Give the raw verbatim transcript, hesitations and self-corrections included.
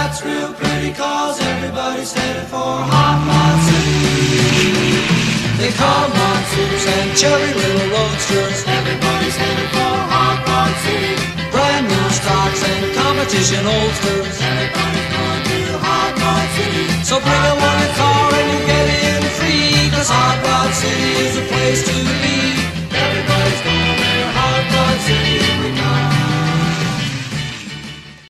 That's real pretty, cause everybody's headed for Hot Rod City. They call monsters and cherry little roadsters. Everybody's headed for Hot Rod City. Brand new stocks and competition oldsters.